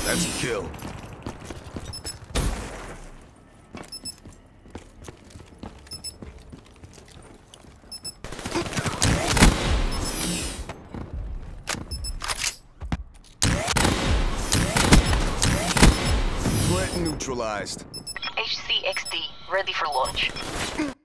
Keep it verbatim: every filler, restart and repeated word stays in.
That's a kill. Threat neutralized. H C X D, ready for launch.